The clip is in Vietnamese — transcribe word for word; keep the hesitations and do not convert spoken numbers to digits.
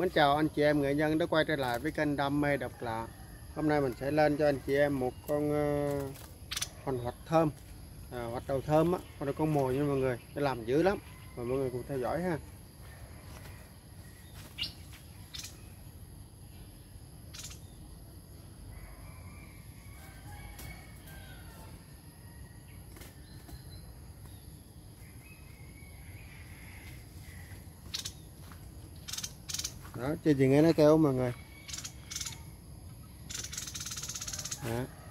Mến chào anh chị em nghệ nhân đã quay trở lại với kênh Đam mê độc lạ. Hôm nay mình sẽ lên cho anh chị em một con uh, hoành hoạch thơm, à, hoạch đầu thơm á, con này con mồi nha mọi người, nó làm dữ lắm, mời mọi người cùng theo dõi ha. Đó, chơi gì nghe nó kêu mọi người. Đó.